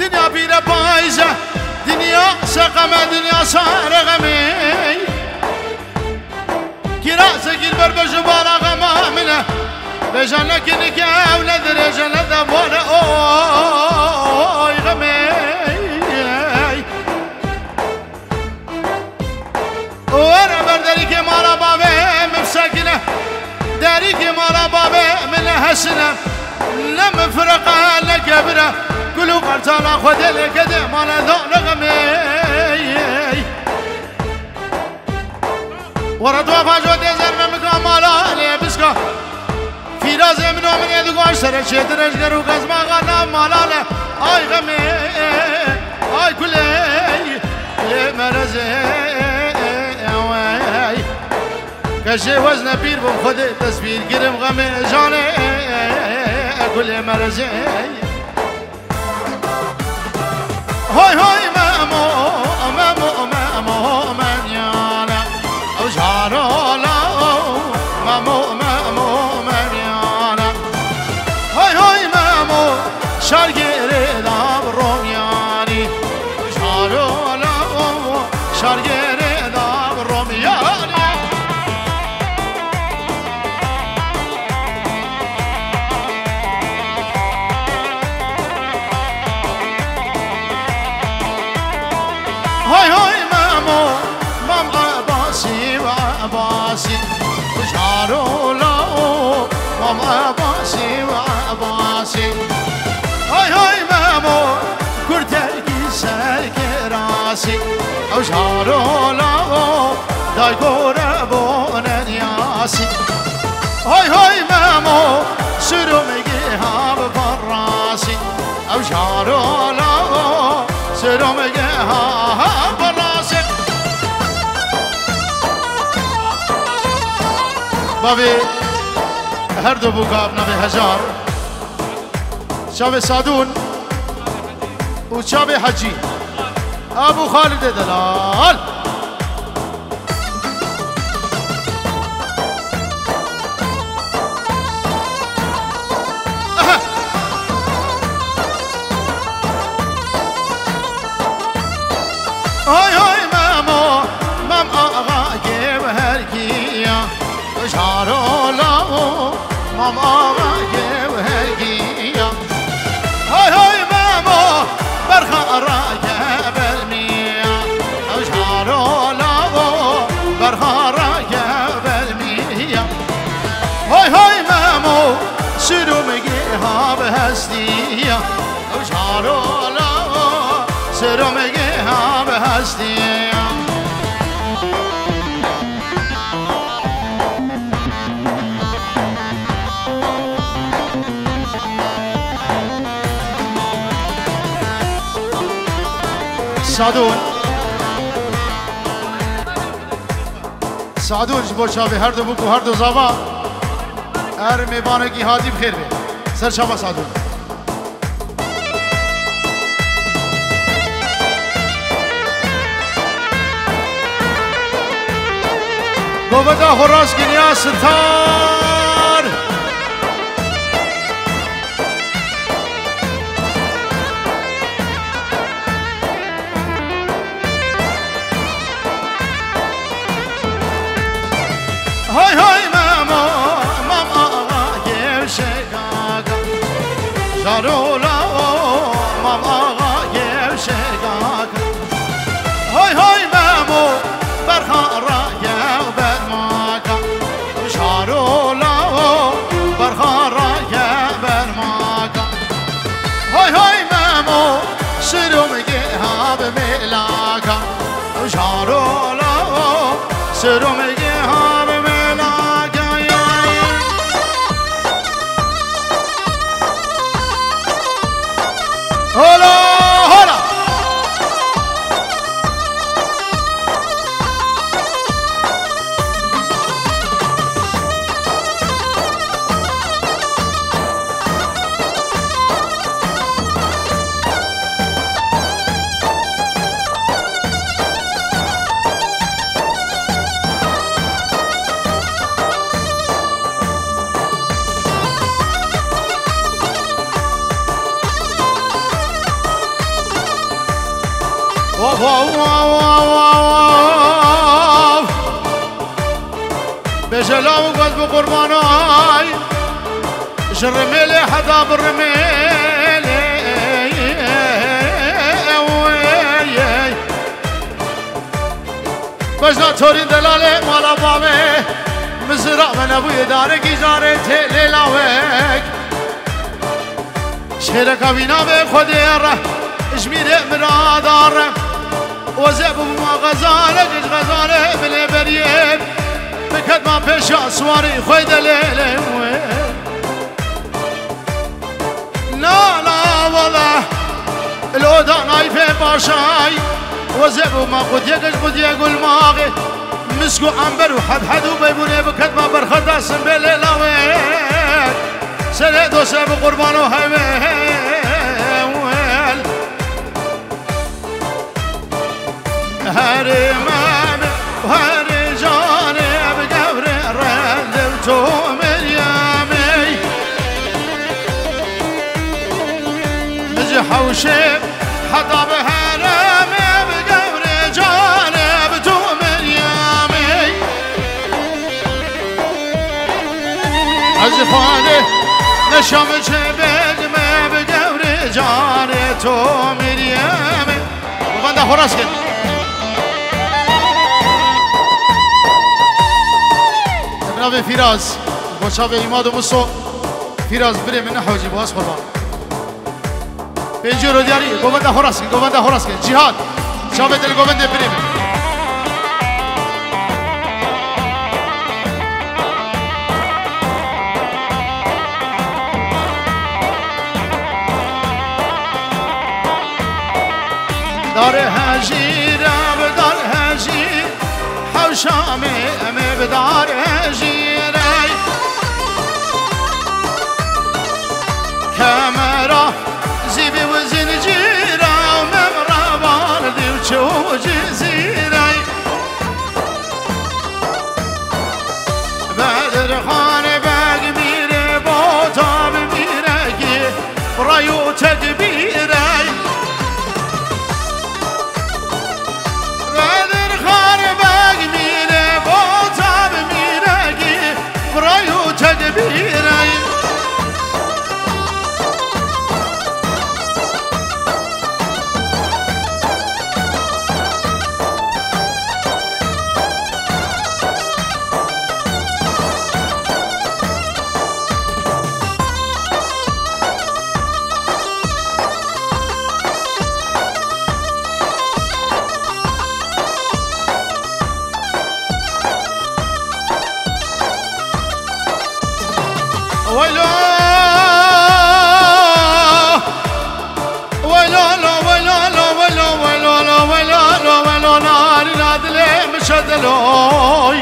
دنیا بیره پایزه دنیا سقمه دنیا سارغمه كراسة البر بجبارة غمامنا بجنك انك اولاد رجل دبور اوي غمي وانا برداريك مالا بابي مفساكنة داريك مالا بابي من هسنة لم فرقها لكبرة كلو قرطانا خد لكده مالا ذون غمي ورد وفا جو دیزر ممکا مالا لیبسکا فیراز منو من یدگوش سر چیترش گرو قزما غانا مالا لی آی غمی آی کلی لی مرزه کشی وزن پیر بم خود تصویر گرم غمی جانه کلی مرزه های های مامو مامو مامو منیانا جارولا مامو مامو مريانا هاي هاي مامو شارجيري داب رومياني جارولا شارجيري داب رومياني هاي هاي مامو عباسي وشعرولا ماما عباسي وعباسي هاي هاي مامو كرتلكي سالك راسي وشعرولا داي قربونا نياسي هاي هاي مامو سرمجي هاب فراسي وشعرولا سرمجي هاب فراسي بابي هردو بوكاب نبي هجار شاب سادون وشاب حجي ابو خالد دلال هاي هاي مامو مام اغا جيب هركيا شارولا ماما جيب هركيا هاي هاي مامو برخا راجع بالمية شارولا برخا راجع بالمية هاي هاي مامو سرو مجيها بهستية شارولا سرو مجيها بهستية سعدون جبو شابه هر دو بکو هر دو زابا هر میبانه کی هادی بخیر بی سر شابه سعدون گوبتا خراس گنیا ستار هاي هاي ماما ماما جيب شقاقة جارولا ماما جيب شقاقة هاي هاي مامو برخا رايا برماكا جارولا برخا رايا برماكا هاي هاي مامو سرم جيها بملاكا جارولا سرم جيها هلا هلا بجلاو قد بقرباناي جرميلي حدا بالرميلي بجنا توري دلالي مالا بابي مزرع من ابوي دارك جاري تيلي لاوك شيرك ابينا بخدي ره جميل مرادار وزيب ما غزالك غزالي بلي بريب بكد ما بيش اسواري خويد ليلي لا لا والله الأوضة نايفة باشاي وزيب ما قد يقول ماغي مسكو عنبر وحد حد وبيبوني بكد ما برخدا سنبلي لاويك سريد وسيب قربانو هايويل هاري مامي وهاري جاني بقبري ردمتو مريامي مجي حوشي حطا بهرامي بقبري جاني بتو مريامي عزفاني نشم جبل ما بقبري جاني تو مريامي وغندا خراس كده جناب فیراز با شب ایماد و مصو فیراز بره من نحوجی باز قربان پنجی رو دیاری گوونده خوراس کن جهاد شب دل گوونده بره من دار هجیر دار هجیر حوشامي أمي بدار هجيري كاميرا زيبي وزنجيرة وممرة باردي وشو جزيري بدر خان بقميري بوتا بميري رايو تدبيري دلوي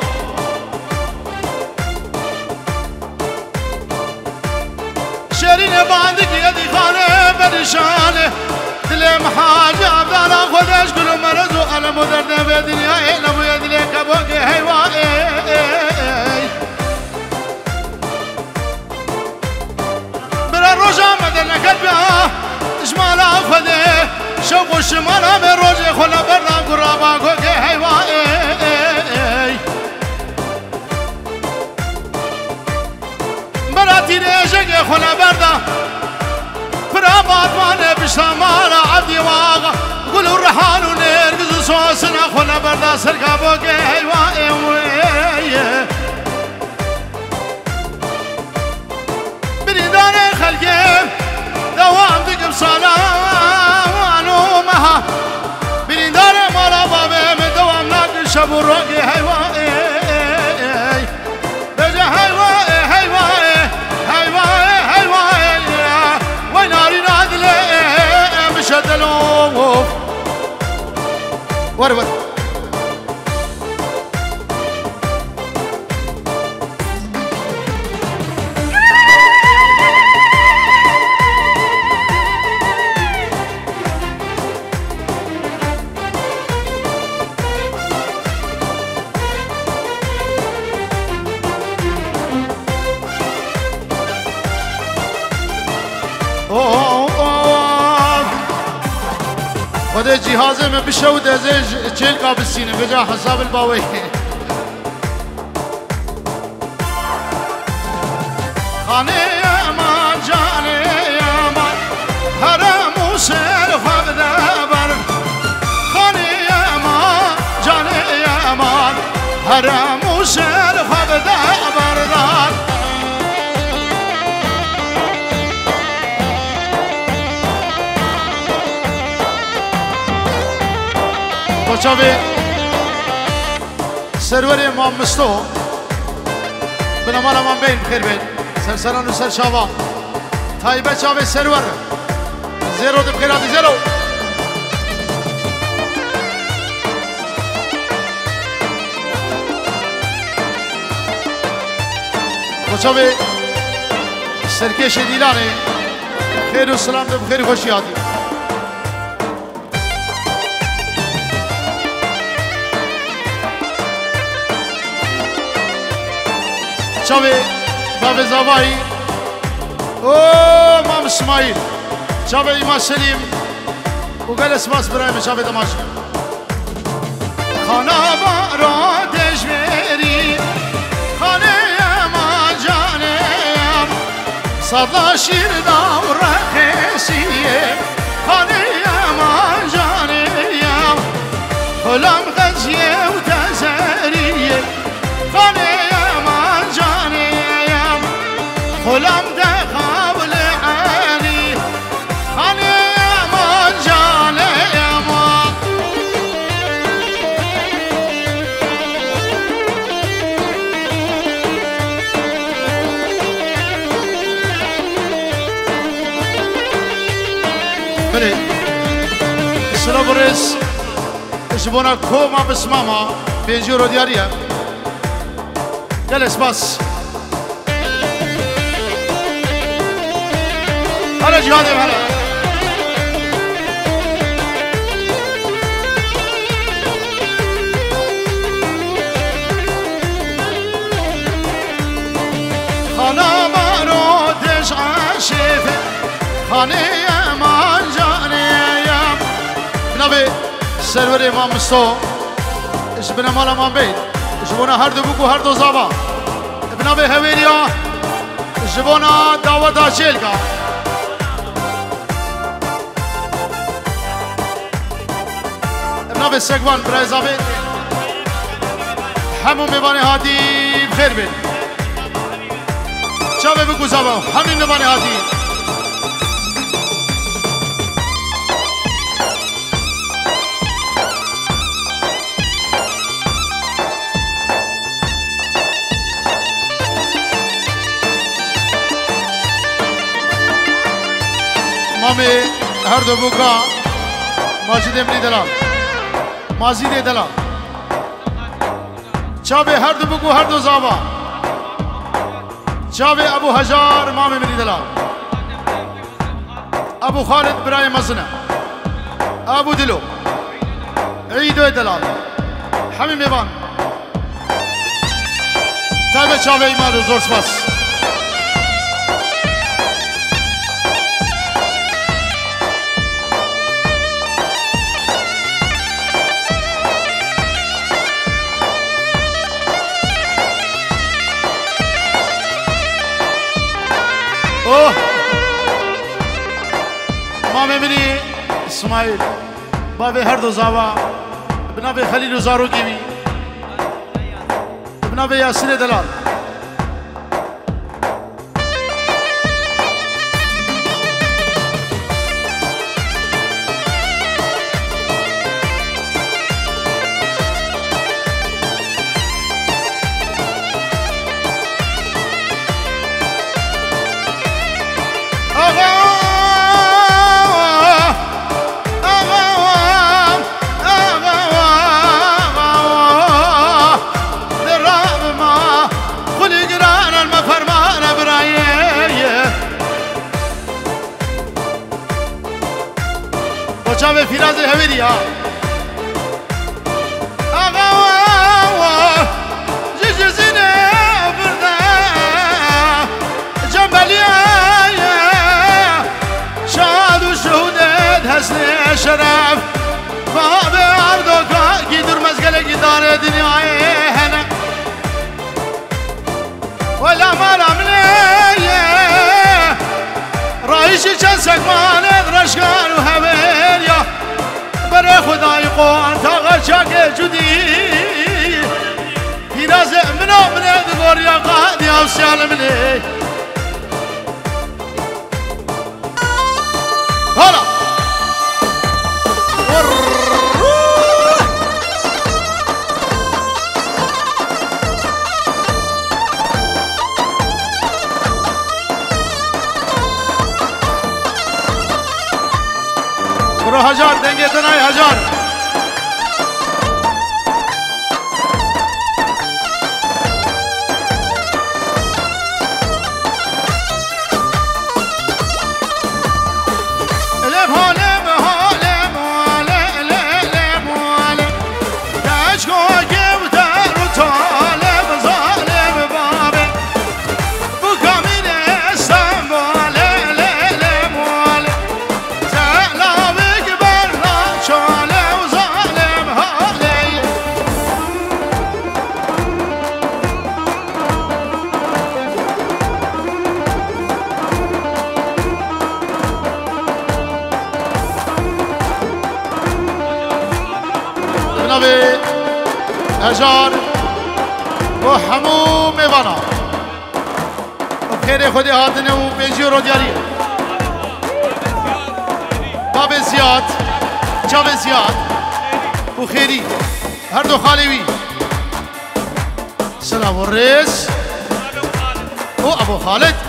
شيرين باندك يدي خانه برشانه دل محاجة بدانا خودش كل مرض وانا مدرد بدنيا انا بيد لك ابوك هيواي برا روجا مدنا كتبها اجمالا خده شوق الشمال بروجي خلا برا قرابا كوك هيواي براتي ريجك خلا بردا برا باتمان بشمالا عبدي واغا قولوا الرحال ونرقز صوصنا خلا بردا سرقا بوك هيواي بريداني خلقي دوام دقم صلاة ومها بريداني مالا بابي من دوام ناقل شبو الروقي هيواي بجي هيواي هيواي هيواي هيواي ويناري نادلي مشدلوف ورور خدا جهازه من بشود ازش چیل قابسینه بجا حساب الباوی خانه امان جانه امان حرم و سر خود بر خانه امان جانه امان حرم و سر خود بردار بچاوی سرور امام مستو بنامال امان بین بخیر بین سرسران و سرشاوا تایبه چاوی سرور زیرو دب خیراتی زیرو بچاوی سرکش دیلانه خیر و سلام دب خیر خوشی آتی چاوی باب زوایی اوه مام اسماعیل چاوی ایما سلیم و گل اسماس برایم چاوی دماش خانه بارا دجوری خانه اما جانم صدا شیر دور خیسیه خانه اما جانم خلام غزیه و تزریه خانه خلام ده قابل عالي خاني امان جاني امان بله سلام برس اشبونا كوما بسماما بيجورو دياريا جلس بس هلا جهاد هلا خانه مرودش عاشفه خانه امان جانیم بنابه سرور امام مستو اش بنا مال امان بید جبونا هر دو بکو هر دو زابا بنابه هویریا جبونا دعوتا چیلکا نبي سقوان براي زابط همون میبانه هادی بخیر بید شابه بگو زابا همین میبانه هادی مامی هر دو بوکا ماجد امنی دلال مازی دی دلال چاوه هر دو بگو هر دو زاوا چاوه ابو هجار مام منی دلال ابو خالد برای مزنه ابو دلو عیدو دلال همین میبان تایبه چاوه ایمان زور سپاس اوه مام منی اسماعیل بابه هر دو زاوا بنابه خلیل و زارو گیوی بنابه یاسر دلال شاب فراز هویریا آقا جزینه برده جنبالیا شاد و شهودت حسن شرف باب اردوگاه گیدر مزگل گیدار دنیای هنه ولا مرم لیه رایشی چند سکمانت رشگان و همین یا برای خدای قوان تا چاک جدی پیراز منو منه دگوریا قادی آسیال منه هلا برو هزار دنگه تنای هزار هزار و همو میوانا خیر خودی هاتنه و بیجی رو دیاری باب زیاد جاب زیاد و خیری هر دو خالوی سلام و ریس و ابو خالد